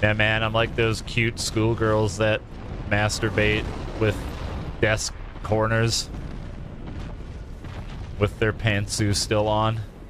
Yeah, man, I'm like those cute schoolgirls that masturbate with desk corners with their pantsuit still on.